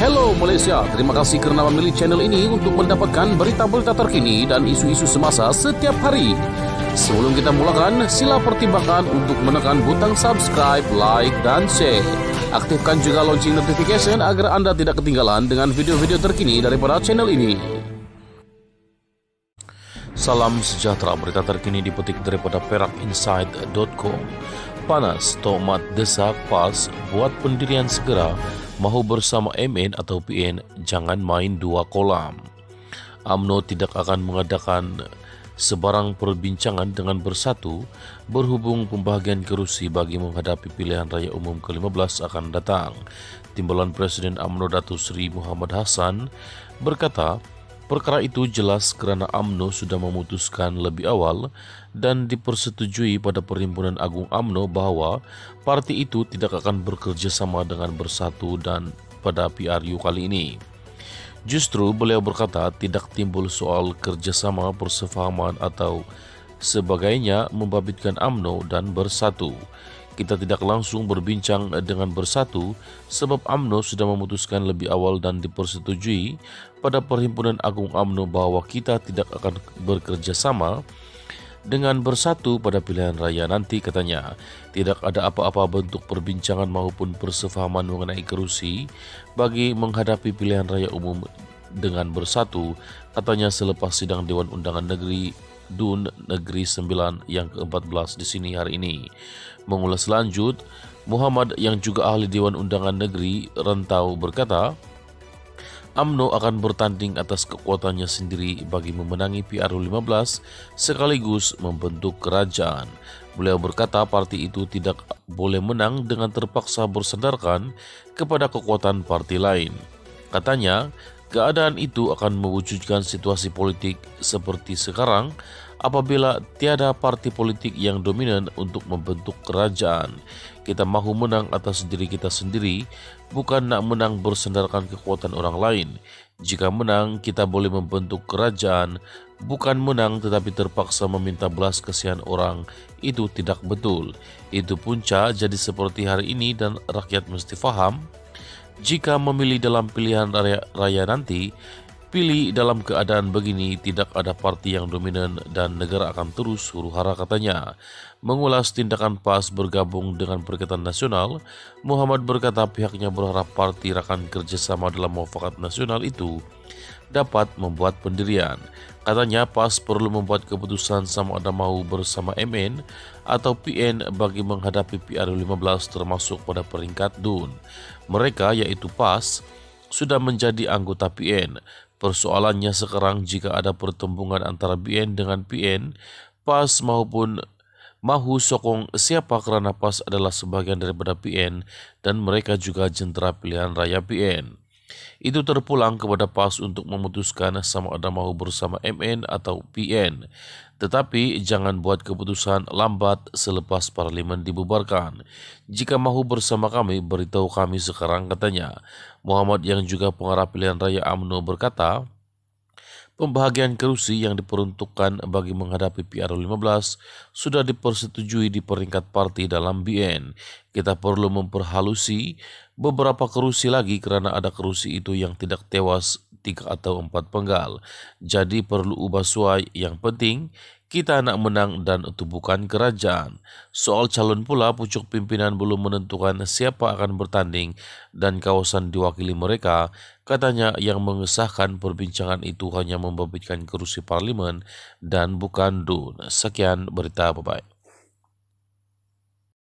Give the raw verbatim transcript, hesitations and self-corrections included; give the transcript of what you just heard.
Hello Malaysia, terima kasih kerana memilih channel ini untuk mendapatkan berita-berita terkini dan isu-isu semasa setiap hari. Sebelum kita mulakan, sila pertimbangkan untuk menekan butang subscribe, like dan share. Aktifkan juga lonceng notification agar anda tidak ketinggalan dengan video-video terkini daripada channel ini. Salam sejahtera, berita terkini dipetik daripada perak insight dot com. Panas, tomat desak PAS buat pendirian segera, mahu bersama M N atau P N, jangan main dua kolam. U M N O tidak akan mengadakan sebarang perbincangan dengan Bersatu berhubung pembahagian kerusi bagi menghadapi pilihan raya umum ke lima belas akan datang. Timbalan Presiden U M N O Datuk Seri Muhammad Hassan berkata, perkara itu jelas kerana U M N O sudah memutuskan lebih awal dan dipersetujui pada Perhimpunan Agung U M N O bahawa parti itu tidak akan bekerjasama dengan Bersatu dan pada P R U kali ini. Justru beliau berkata tidak timbul soal kerjasama, persefahaman atau sebagainya membabitkan U M N O dan Bersatu. Kita tidak langsung berbincang dengan Bersatu sebab U M N O sudah memutuskan lebih awal dan dipersetujui pada Perhimpunan Agung U M N O bahawa kita tidak akan bekerjasama dengan Bersatu pada pilihan raya nanti, katanya. Tidak ada apa-apa bentuk perbincangan maupun persefahaman mengenai kerusi bagi menghadapi pilihan raya umum dengan Bersatu, katanya selepas sidang Dewan Undangan Negeri D U N Negeri sembilan yang ke empat belas di sini hari ini. Mengulas lanjut, Muhammad yang juga ahli Dewan Undangan Negeri Rantau berkata, U M N O akan bertanding atas kekuatannya sendiri bagi memenangi P R U lima belas sekaligus membentuk kerajaan. Beliau berkata parti itu tidak boleh menang dengan terpaksa bersandarkan kepada kekuatan parti lain. Katanya, keadaan itu akan mewujudkan situasi politik seperti sekarang apabila tiada parti politik yang dominan untuk membentuk kerajaan. Kita mahu menang atas diri kita sendiri, bukan nak menang bersandarkan kekuatan orang lain. Jika menang, kita boleh membentuk kerajaan, bukan menang tetapi terpaksa meminta belas kasihan orang. Itu tidak betul. Itu punca jadi seperti hari ini dan rakyat mesti faham. Jika memilih dalam pilihan raya, raya nanti, pilih dalam keadaan begini, tidak ada parti yang dominan dan negara akan terus huru-hara, katanya. Mengulas tindakan PAS bergabung dengan Perikatan Nasional, Muhammad berkata pihaknya berharap parti rakan kerjasama dalam muafakat nasional itu dapat membuat pendirian. Katanya PAS perlu membuat keputusan sama ada mahu bersama M N atau P N bagi menghadapi P R U lima belas termasuk pada peringkat D U N. Mereka yaitu PAS sudah menjadi anggota P N. Persoalannya sekarang jika ada pertembungan antara B N dengan P N, PAS maupun mahu sokong siapa kerana PAS adalah sebahagian daripada P N dan mereka juga jentera pilihan raya P N. Itu terpulang kepada PAS untuk memutuskan sama ada mahu bersama M N atau P N. Tetapi jangan buat keputusan lambat selepas parlimen dibubarkan. Jika mahu bersama kami, beritahu kami sekarang, katanya. Muhammad yang juga pengarah pilihan raya U M N O berkata, pembahagian kerusi yang diperuntukkan bagi menghadapi P R U lima belas sudah dipersetujui di peringkat parti dalam B N. Kita perlu memperhalusi beberapa kerusi lagi kerana ada kerusi itu yang tidak tewas tiga atau empat penggal. Jadi perlu ubah suai. Yang penting kita nak menang dan itu bukan kerajaan. Soal calon pula, pucuk pimpinan belum menentukan siapa akan bertanding dan kawasan diwakili mereka. Katanya yang mengesahkan perbincangan itu hanya membabitkan kerusi parlimen dan bukan D U N. Sekian berita, bye-bye.